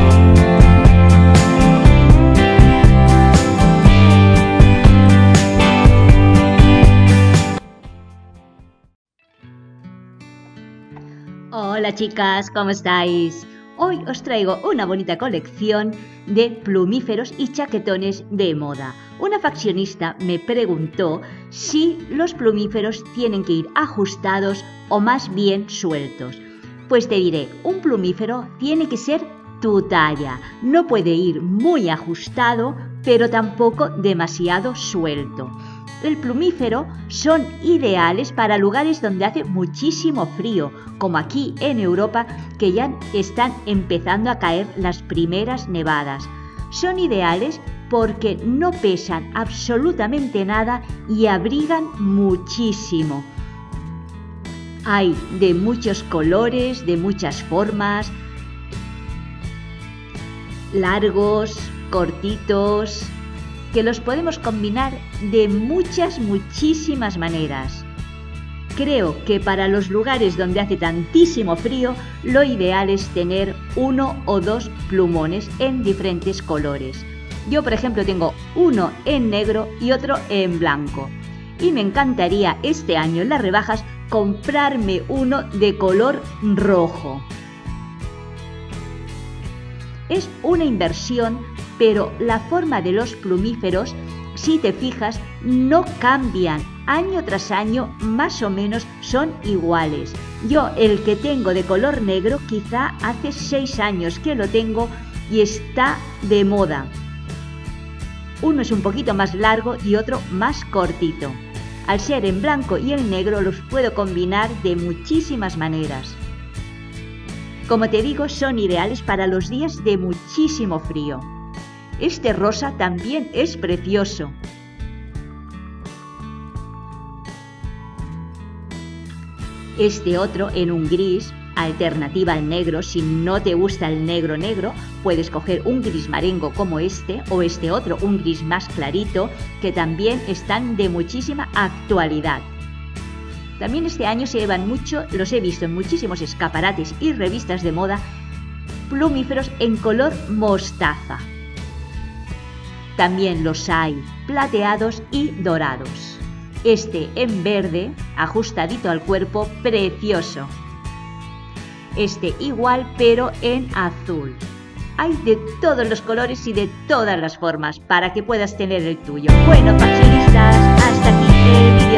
Hola chicas, ¿cómo estáis? Hoy os traigo una bonita colección de plumíferos y chaquetones de moda. Una fashionista me preguntó si los plumíferos tienen que ir ajustados o más bien sueltos. Pues te diré, un plumífero tiene que ser tu talla. No puede ir muy ajustado, pero tampoco demasiado suelto. El plumífero son ideales para lugares donde hace muchísimo frío, como aquí en Europa, que ya están empezando a caer las primeras nevadas. Son ideales porque no pesan absolutamente nada y abrigan muchísimo. Hay de muchos colores, de muchas formas, largos, cortitos, que los podemos combinar de muchísimas maneras. Creo que para los lugares donde hace tantísimo frío, lo ideal es tener 1 o 2 plumones en diferentes colores. Yo, por ejemplo, tengo uno en negro y otro en blanco. Y me encantaría este año en las rebajas comprarme uno de color rojo. Es una inversión, pero la forma de los plumíferos, si te fijas, no cambian. Año tras año más o menos son iguales. Yo el que tengo de color negro quizá hace 6 años que lo tengo y está de moda. Uno es un poquito más largo y otro más cortito. Al ser en blanco y en negro los puedo combinar de muchísimas maneras. Como te digo, son ideales para los días de muchísimo frío. Este rosa también es precioso. Este otro en un gris, alternativa al negro. Si no te gusta el negro negro, puedes coger un gris marengo como este o este otro, un gris más clarito, que también están de muchísima actualidad. También este año se llevan mucho, los he visto en muchísimos escaparates y revistas de moda, plumíferos en color mostaza. También los hay plateados y dorados. Este en verde, ajustadito al cuerpo, precioso. Este igual, pero en azul. Hay de todos los colores y de todas las formas para que puedas tener el tuyo. Bueno, fashionistas, hasta aquí el vídeo.